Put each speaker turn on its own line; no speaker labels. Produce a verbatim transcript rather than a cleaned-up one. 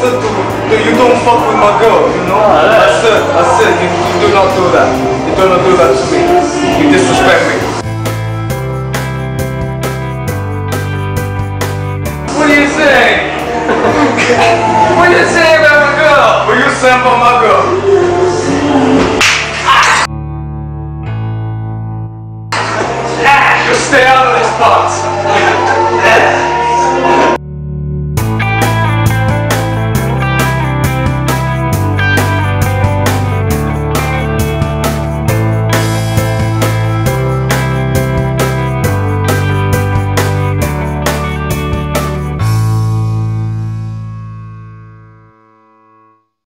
wanted to, to you don't fuck with my girl, you know?
Oh,
I said, I said, you, you do not do that. You do not do that to me. You disrespect me. What are you saying? What are you saying about my girl? What are you saying about my girl?